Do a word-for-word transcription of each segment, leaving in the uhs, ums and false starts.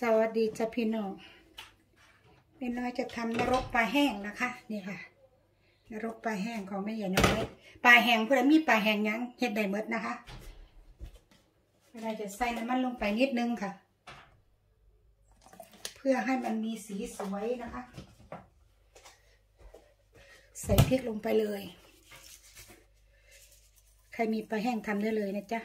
สวัสดีจ้าพี่น้องแม่น้อยจะทำนรกปลาแห้งนะคะนี่ค่ะนรกปลาแห้งของแม่ใหญ่น้อยปลาแห้งเพื่อมีปลาแห้งยังเห็ดได้หมดนะคะเราจะใส่น้ำมันลงไปนิดนึงค่ะเพื่อให้มันมีสีสวยนะคะใส่พริกลงไปเลยใครมีปลาแห้งทำได้เลยนะจ๊ะ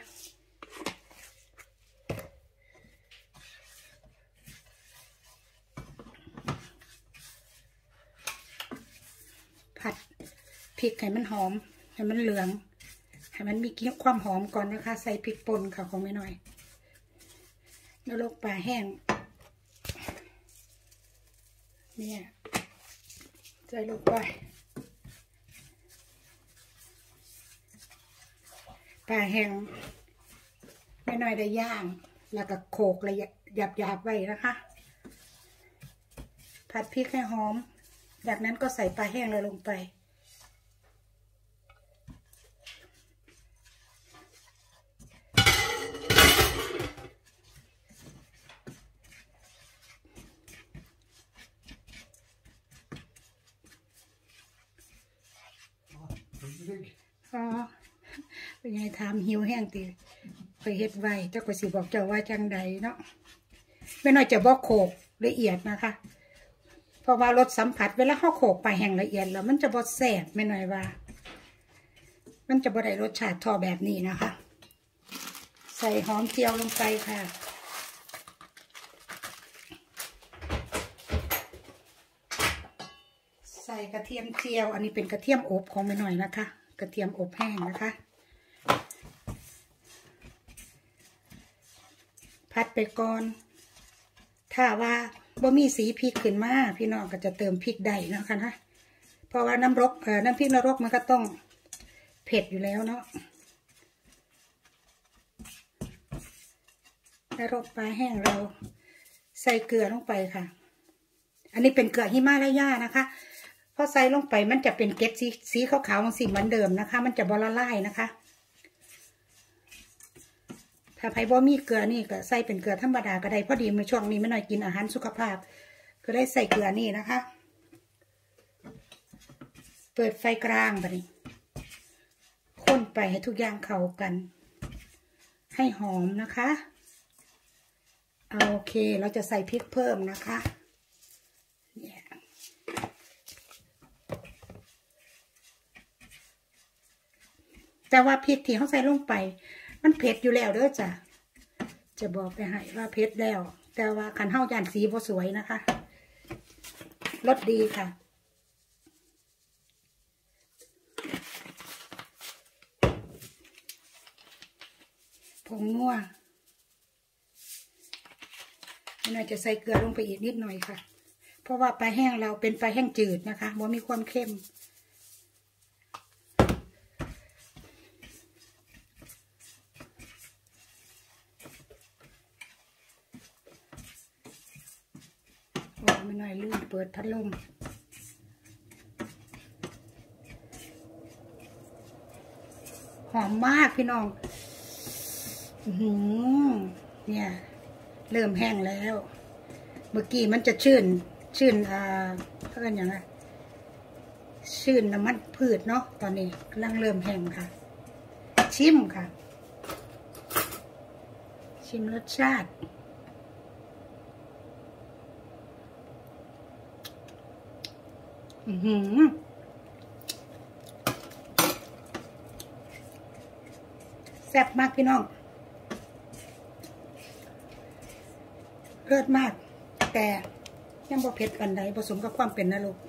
ผัดพริกให้มันหอมให้มันเหลืองให้มันมีความหอมก่อนนะคะใส่พริกป่นค่ะของแม่น้อยนรกปลาแห้งเนี่ยใส่ลงไปปลาแห้งแม่น้อยได้ย่างแล้วก็โขลกละหยาบๆไว้นะคะผัดพริกให้หอมจากนั้นก็ใส่ปลาแห้งเลยลงไปอ๋อเป็นไงทำหิวแห้งตีไปเฮ็ดไว้เจ้าก็สิบอกเจ้าว่าจังใดเนาะไม่น้อยจะบอกโขกละเอียดนะคะเพราะว่ารสสัมผัสเวลาเขาโขกไปแห้งละเอียดแล้วมันจะบดแสบไม่น้อยว่ามันจะบดได้รสชาติทอแบบนี้นะคะใส่หอมเจียวลงไปค่ะใส่กระเทียมเจียวอันนี้เป็นกระเทียมอบของไม่น้อยนะคะกระเทียมอบแห้งนะคะพัดไปก่อนถ้าว่าบ่มีสีพริกขึ้นมาพี่น้องก็จะเติมพริกได้นะคะนะเพราะว่าน้ำรกเอ่อน้ำพริกนรกมันก็ต้องเผ็ดอยู่แล้วเนาะนรกปลาแห้งเราใส่เกลือลงไปค่ะอันนี้เป็นเกลือหิมาลายานะคะพอใส่ลงไปมันจะเป็นเกล็ดสีสีขาวๆสีเหมือนเดิมนะคะมันจะบละลายนะคะถ้าใครบ่มีเกลือนี่ก็ใส่เป็นเกลือธรรมดาก็ได้พอดีในช่วงนี้ไม่น้อยกินอาหารสุขภาพก็ได้ใส่เกลือนี่นะคะเปิดไฟกลางแบบนี้ข้นไปให้ทุกอย่างเข้ากันให้หอมนะคะโอเคเราจะใส่พริกเพิ่มนะคะเนี่ยแต่ว่าพริกที่เขาใส่ลงไปมันเผ็ดอยู่แล้วเด้อจ้ะจะบอกไปให้ว่าเผ็ดแล้วแต่ว่าขันเฮาย่านสีบ่สวยนะคะรสดีค่ะผงนัวน่าจะใส่เกลือลงไปอีกนิดหน่อยค่ะเพราะว่าปลาแห้งเราเป็นปลาแห้งจืดนะคะบ่มีความเข้มไม่น้อยลืมเปิดพัดลมหอมมากพี่น้องอือเนี่ยเริ่มแห้งแล้วเมื่อกี้มันจะชื่นชื่นอ่าเพื่อนอย่างไรชื่นน้ำมันพืชเนาะตอนนี้กำลังเริ่มแห้งค่ะชิมค่ะชิมรสชาติอือหือแซ่บมากพี่น้องเลิศมากแต่ยังบ่เผ็ดกันใดผสมกับความเป็นนรก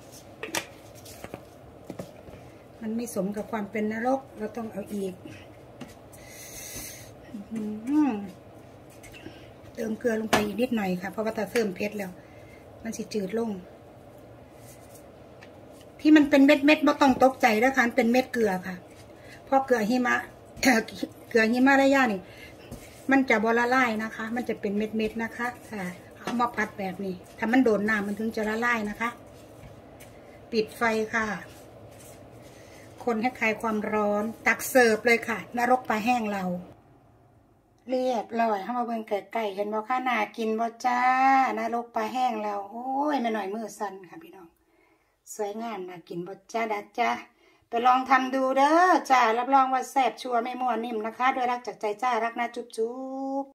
มันไม่สมกับความเป็นนรกเราต้องเอาอีกเติมเกลือลงไปอีกนิดหน่อยค่ะเพราะว่าถ้าเพิ่มเผ็ดแล้วมันสิจืดลงที่มันเป็นเม็ดเม็ดบ่ต้องตกใจนะคะเป็นเม็ดเกลือค่ะเพราะเกลือหิมะเกลือหิมาลายานี่มันจะบละลายนะคะมันจะเป็นเม็ดเม็ดนะคะค่ะเอามาผัดแบบนี้ถ้ามันโดนน้ำมันถึงจะละลายนะคะปิดไฟค่ะคนให้คลายความร้อนตักเสิร์ฟเลยค่ะนรกปลาแห้งเราเรียบร้อยเข้ามาเบิ่งไก่ๆเห็นบ่ค่ะน่ากินบ่จ้าน่ารกปลาแห้งแล้วโอ้ยแม่หน่อยมือสั่นค่ะพี่น้องสวยงามน่ากินบ่จ้าดัดจ้าไปลองทำดูเด้อจ้ารับรองว่าแซ่บชัวร์ไม่มั่วนิ่มนะคะด้วยรักจากใจจ้ารักนะจุ๊บจุ๊บ